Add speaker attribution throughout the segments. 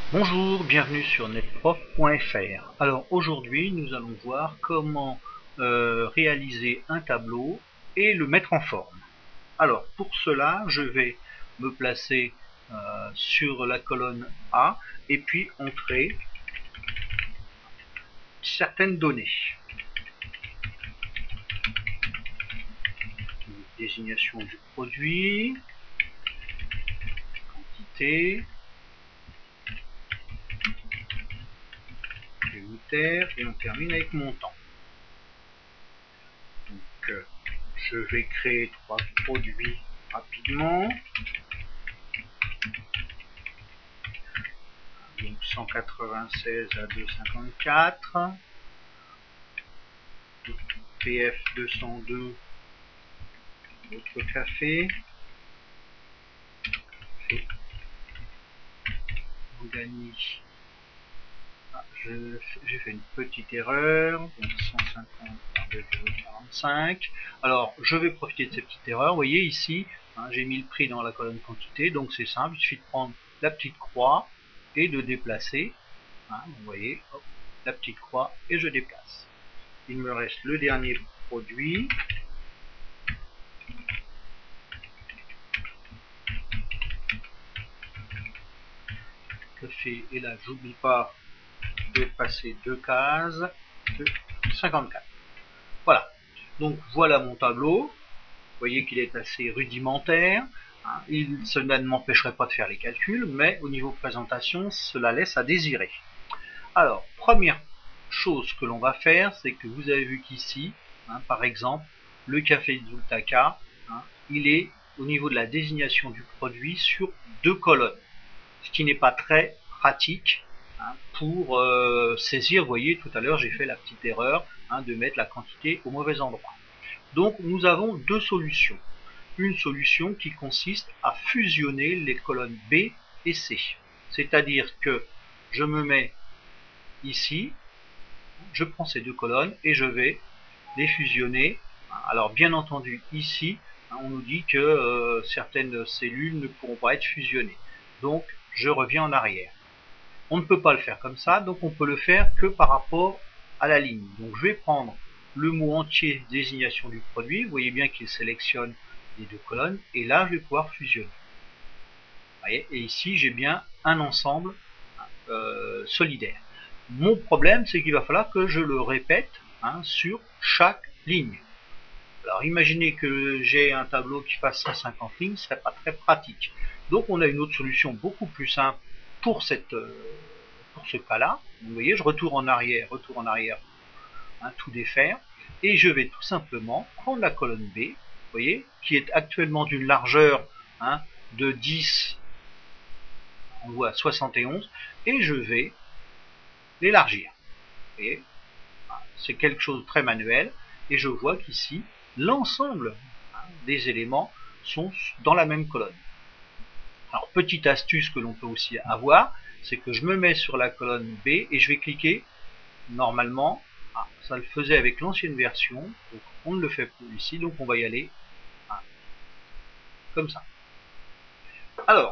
Speaker 1: Bonjour, bienvenue sur netprof.fr. Alors aujourd'hui nous allons voir comment réaliser un tableau et le mettre en forme. Alors pour cela je vais me placer sur la colonne A et puis entrer certaines données. Désignation du produit, quantité, unitaire et on termine avec montant. Donc je vais créer 3 produits rapidement. Donc 196 à 2,54, PF 202, autre café, Gagny. J'ai fait une petite erreur, donc 150 par 2,45. Alors je vais profiter de ces petites erreurs. Vous voyez ici, j'ai mis le prix dans la colonne quantité, donc c'est simple, il suffit de prendre la petite croix et de déplacer. Vous voyez, hop, la petite croix et je déplace. Il me reste le dernier produit. Café, et là j'oublie pas de passer 2 cases de 54. Voilà, donc voilà mon tableau. Vous voyez qu'il est assez rudimentaire. Cela ne m'empêcherait pas de faire les calculs, mais au niveau présentation, cela laisse à désirer. Alors, première chose que l'on va faire, c'est que vous avez vu qu'ici, par exemple, le café Zultaka, il est au niveau de la désignation du produit sur 2 colonnes, ce qui n'est pas très pratique pour saisir. Vous voyez, tout à l'heure j'ai fait la petite erreur de mettre la quantité au mauvais endroit. Donc nous avons 2 solutions. Une solution qui consiste à fusionner les colonnes B et C. C'est-à-dire que je me mets ici, je prends ces 2 colonnes et je vais les fusionner. Alors bien entendu ici, on nous dit que certaines cellules ne pourront pas être fusionnées. Donc je reviens en arrière. On ne peut pas le faire comme ça, donc on peut le faire que par rapport à la ligne. Donc je vais prendre le mot entier désignation du produit, vous voyez bien qu'il sélectionne les 2 colonnes, et là je vais pouvoir fusionner. Vous voyez, et ici j'ai bien un ensemble solidaire. Mon problème, c'est qu'il va falloir que je le répète sur chaque ligne. Alors imaginez que j'ai un tableau qui fasse 150 lignes, ce ne serait pas très pratique. Donc on a une autre solution beaucoup plus simple pour ce cas-là. Vous voyez, je retourne en arrière, tout défaire, et je vais tout simplement prendre la colonne B, vous voyez, qui est actuellement d'une largeur de 10, on voit 71, et je vais l'élargir. Vous voyez, c'est quelque chose de très manuel, et je vois qu'ici, l'ensemble des éléments sont dans la même colonne. Alors, petite astuce que l'on peut aussi avoir, c'est que je me mets sur la colonne B et je vais cliquer. Normalement, ça le faisait avec l'ancienne version, donc on ne le fait plus ici, donc on va y aller comme ça. Alors,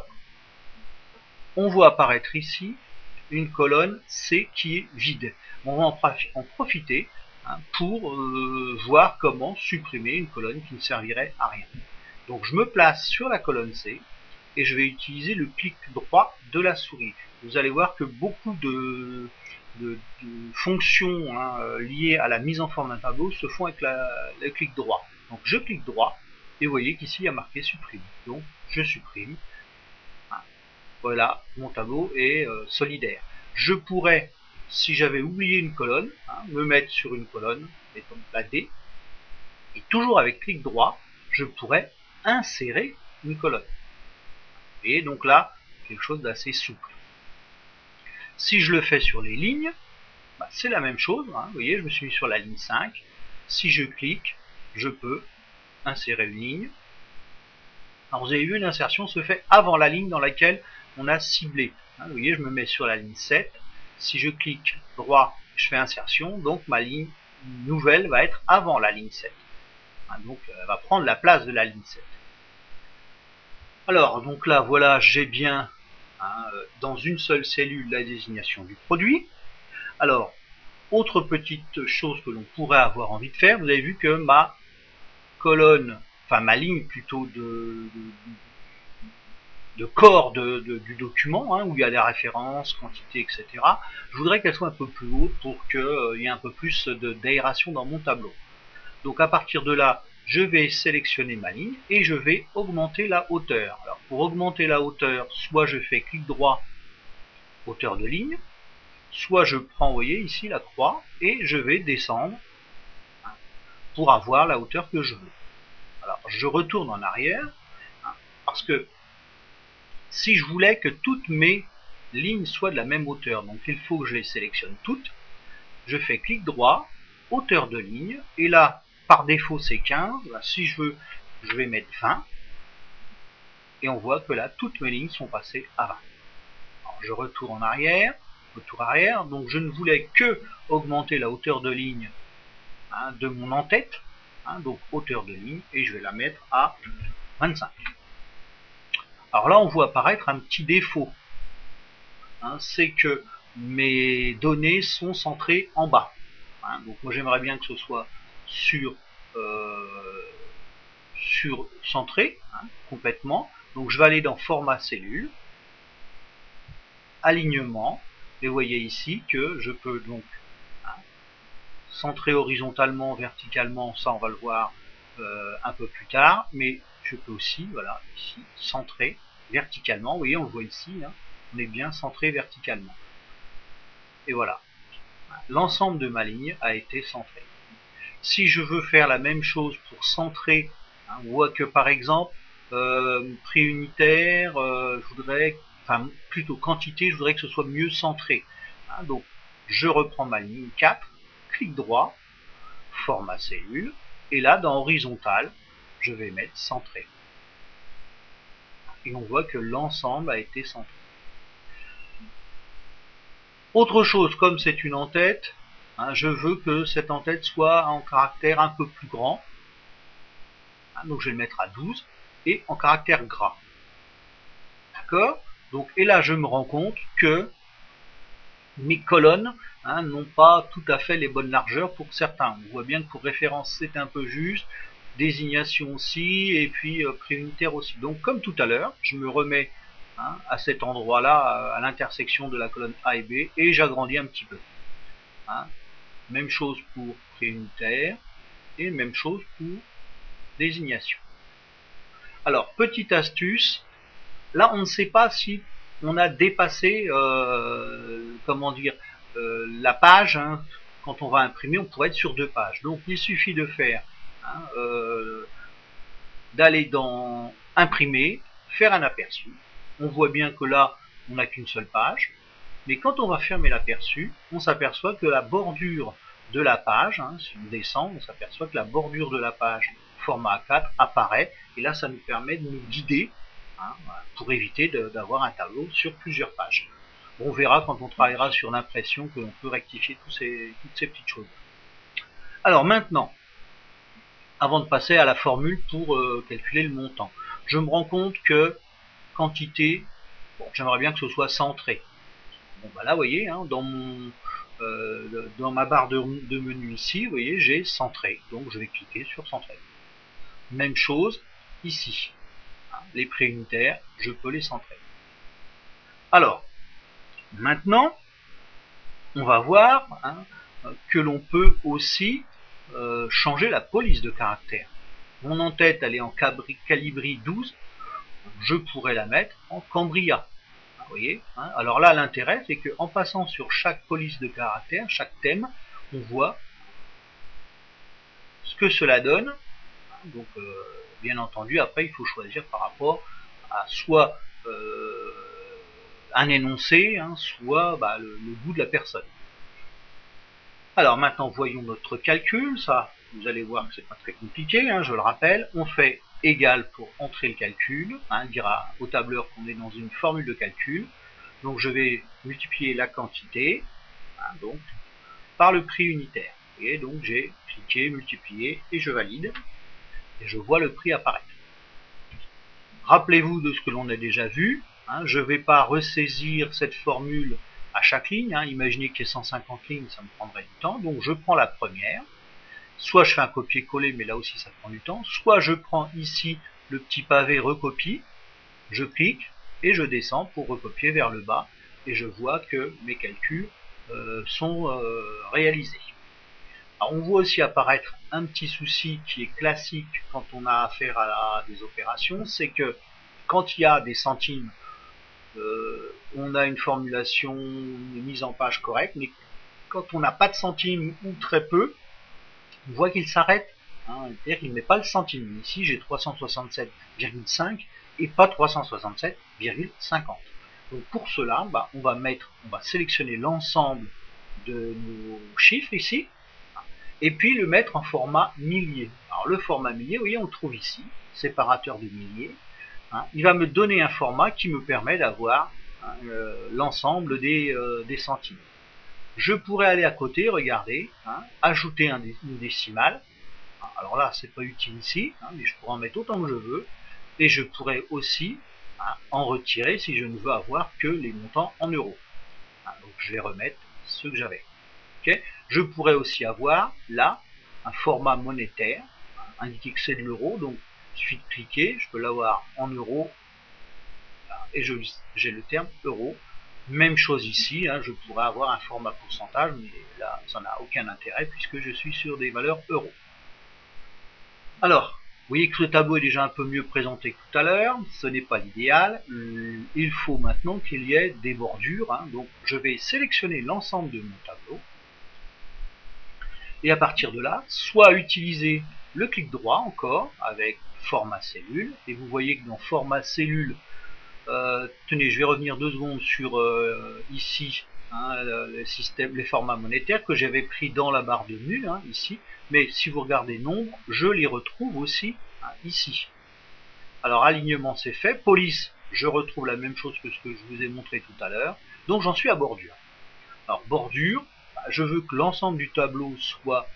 Speaker 1: on voit apparaître ici une colonne C qui est vide. On va en profiter pour voir comment supprimer une colonne qui ne servirait à rien. Donc je me place sur la colonne C et je vais utiliser le clic droit de la souris. Vous allez voir que beaucoup de fonctions liées à la mise en forme d'un tableau se font avec le clic droit. Donc je clique droit et vous voyez qu'ici il y a marqué supprimer. Donc je supprime. Voilà, mon tableau est solidaire. Je pourrais, si j'avais oublié une colonne, me mettre sur une colonne, mettons la D, et toujours avec clic droit, je pourrais insérer une colonne. Et donc là, quelque chose d'assez souple. Si je le fais sur les lignes, c'est la même chose. Vous voyez, je me suis mis sur la ligne 5. Si je clique, je peux insérer une ligne. Alors vous avez vu, l'insertion se fait avant la ligne dans laquelle on a ciblé. Vous voyez, je me mets sur la ligne 7. Si je clique droit, je fais insertion. Donc ma ligne nouvelle va être avant la ligne 7. Donc elle va prendre la place de la ligne 7. Alors, donc là, voilà, j'ai bien dans une seule cellule la désignation du produit. Alors, autre petite chose que l'on pourrait avoir envie de faire, vous avez vu que ma colonne, enfin ma ligne plutôt de corps du document, où il y a les références, quantité, etc. Je voudrais qu'elle soit un peu plus haute pour qu'il y ait un peu plus d'aération dans mon tableau. Donc à partir de là, je vais sélectionner ma ligne et je vais augmenter la hauteur. Alors pour augmenter la hauteur, soit je fais clic droit, hauteur de ligne, soit je prends, vous voyez ici la croix, et je vais descendre pour avoir la hauteur que je veux. Alors je retourne en arrière, parce que si je voulais que toutes mes lignes soient de la même hauteur, donc il faut que je les sélectionne toutes, je fais clic droit, hauteur de ligne, et là, par défaut c'est 15, là, si je veux, je vais mettre 20, et on voit que là, toutes mes lignes sont passées à 20. Alors, je retourne en arrière, retour arrière, donc je ne voulais que augmenter la hauteur de ligne de mon en-tête, donc hauteur de ligne, et je vais la mettre à 25. Alors là, on voit apparaître un petit défaut, c'est que mes données sont centrées en bas. Donc moi j'aimerais bien que ce soit centré complètement. Donc je vais aller dans format cellule, alignement, et vous voyez ici que je peux donc centrer horizontalement, verticalement, ça on va le voir un peu plus tard, mais je peux aussi, voilà, ici, centrer verticalement. Vous voyez, on le voit ici, on est bien centré verticalement. Et voilà, l'ensemble de ma ligne a été centré. Si je veux faire la même chose pour centrer, on voit que par exemple, prix unitaire, je voudrais, enfin plutôt quantité, je voudrais que ce soit mieux centré. Donc je reprends ma ligne 4, clic droit, format cellule, et là dans horizontal, je vais mettre centré. Et on voit que l'ensemble a été centré. Autre chose, comme c'est une en-tête, je veux que cette en-tête soit en caractère un peu plus grand. Donc je vais le mettre à 12 et en caractère gras. D'accord? Donc, et là je me rends compte que mes colonnes n'ont pas tout à fait les bonnes largeurs pour certains. On voit bien que pour référence c'est un peu juste, désignation aussi, et puis prix unitaire aussi. Donc comme tout à l'heure, je me remets à cet endroit-là, à l'intersection de la colonne A et B, et j'agrandis un petit peu. Même chose pour prix unitaire, et même chose pour désignation. Alors, petite astuce, là on ne sait pas si on a dépassé, comment dire, la page, quand on va imprimer, on pourrait être sur 2 pages. Donc il suffit de faire, d'aller dans imprimer, faire un aperçu. On voit bien que là, on n'a qu'une seule page. Mais quand on va fermer l'aperçu, on s'aperçoit que la bordure de la page, si on descend, on s'aperçoit que la bordure de la page format A4 apparaît. Et là, ça nous permet de nous guider pour éviter d'avoir un tableau sur plusieurs pages. On verra quand on travaillera sur l'impression que l'on peut rectifier toutes ces petites choses. Alors maintenant, avant de passer à la formule pour calculer le montant, je me rends compte que quantité, j'aimerais bien que ce soit centré. Bon, bah là, vous voyez, dans ma barre de menu ici, vous voyez, j'ai centré. Donc je vais cliquer sur centré. Même chose ici. Les prix unitaires, je peux les centrer. Alors, maintenant, on va voir que l'on peut aussi changer la police de caractère. Mon en-tête, elle est en Calibri 12, je pourrais la mettre en Cambria. Vous voyez, alors là, l'intérêt, c'est qu'en passant sur chaque police de caractère, chaque thème, on voit ce que cela donne. Donc, bien entendu, après, il faut choisir par rapport à soit un énoncé, soit le goût de la personne. Alors maintenant, voyons notre calcul. Ça, vous allez voir que c'est pas très compliqué, je le rappelle. On fait égal pour entrer le calcul, dira au tableur qu'on est dans une formule de calcul. Donc je vais multiplier la quantité donc, par le prix unitaire. Et donc j'ai cliqué, multiplié et je valide. Et je vois le prix apparaître. Rappelez-vous de ce que l'on a déjà vu. Hein, je ne vais pas ressaisir cette formule à chaque ligne. Hein. Imaginez qu'il y ait 150 lignes, ça me prendrait du temps. Donc je prends la première. Soit je fais un copier-coller, mais là aussi ça prend du temps. Soit je prends ici le petit pavé recopie, je clique et je descends pour recopier vers le bas. Et je vois que mes calculs sont réalisés. Alors, on voit aussi apparaître un petit souci qui est classique quand on a affaire à des opérations, c'est que quand il y a des centimes, on a une formulation, une mise en page correcte, mais quand on n'a pas de centimes ou très peu, on voit qu'il s'arrête. Hein, c'est-à-dire qu'il ne met pas le centime. Ici, j'ai 367,5 et pas 367,50. Donc pour cela, on va sélectionner l'ensemble de nos chiffres ici, et puis le mettre en format millier. Alors le format millier, vous voyez, on le trouve ici, séparateur de milliers. Hein, il va me donner un format qui me permet d'avoir l'ensemble des centimes. Je pourrais aller à côté, regarder, ajouter une décimale. Alors là, c'est pas utile ici, mais je pourrais en mettre autant que je veux. Et je pourrais aussi en retirer si je ne veux avoir que les montants en euros. Donc je vais remettre ceux que j'avais. Okay. Je pourrais aussi avoir là un format monétaire, indiquer que c'est de l'euro, donc il suffit de cliquer, je peux l'avoir en euros, et j'ai le terme euro. Même chose ici, je pourrais avoir un format pourcentage, mais là ça n'a aucun intérêt puisque je suis sur des valeurs euros. Alors, vous voyez que ce tableau est déjà un peu mieux présenté que tout à l'heure, ce n'est pas l'idéal, il faut maintenant qu'il y ait des bordures, donc je vais sélectionner l'ensemble de mon tableau, et à partir de là, soit utiliser le clic droit encore avec format cellule, et vous voyez que dans format cellule, tenez, je vais revenir 2 secondes sur ici, les formats monétaires que j'avais pris dans la barre de menu, ici, mais si vous regardez nombre, je les retrouve aussi ici. Alors alignement c'est fait, police, je retrouve la même chose que ce que je vous ai montré tout à l'heure, donc j'en suis à bordure. Alors bordure, je veux que l'ensemble du tableau soit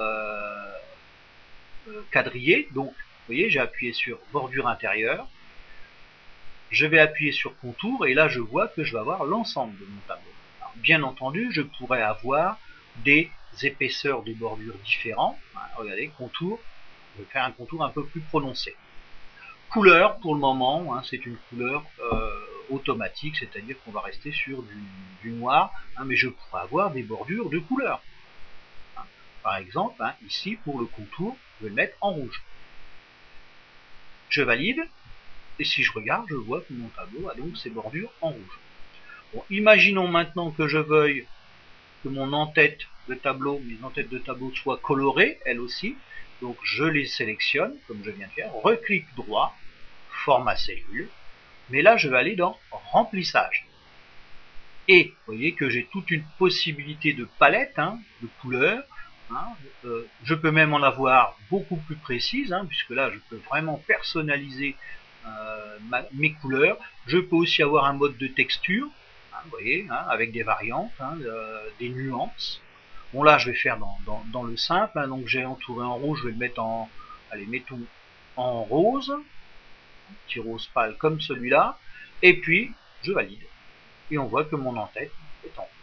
Speaker 1: quadrillé, donc vous voyez, j'ai appuyé sur bordure intérieure, je vais appuyer sur contour et là je vois que je vais avoir l'ensemble de mon tableau. Alors, bien entendu, je pourrais avoir des épaisseurs de bordure différents. Regardez, contour, je vais faire un contour un peu plus prononcé. Couleur, pour le moment, c'est une couleur automatique, c'est-à-dire qu'on va rester sur du noir, mais je pourrais avoir des bordures de couleur. Par exemple, ici, pour le contour, je vais le mettre en rouge. Je valide. Et si je regarde, je vois que mon tableau a donc ses bordures en rouge. Bon, imaginons maintenant que je veuille que mon en-tête de tableau, mes en-têtes de tableau soient colorées, elles aussi. Donc je les sélectionne, comme je viens de faire, reclic droit, format cellule. Mais là, je vais aller dans remplissage. Et vous voyez que j'ai toute une possibilité de palette, de couleurs. Je peux même en avoir beaucoup plus précise, puisque là, je peux vraiment personnaliser mes couleurs. Je peux aussi avoir un mode de texture, vous voyez, avec des variantes, des nuances. Bon là je vais faire dans le simple, donc j'ai entouré en rouge, je vais le mettre en, allez, mettons en rose, un petit rose pâle comme celui-là, et puis je valide. Et on voit que mon en-tête est en rouge.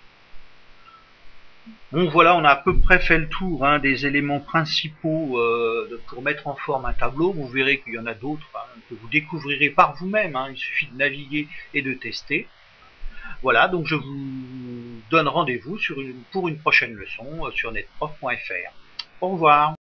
Speaker 1: Bon voilà, on a à peu près fait le tour des éléments principaux pour mettre en forme un tableau. Vous verrez qu'il y en a d'autres que vous découvrirez par vous-même. Il suffit de naviguer et de tester. Voilà, donc je vous donne rendez-vous pour une prochaine leçon sur netprof.fr. Au revoir.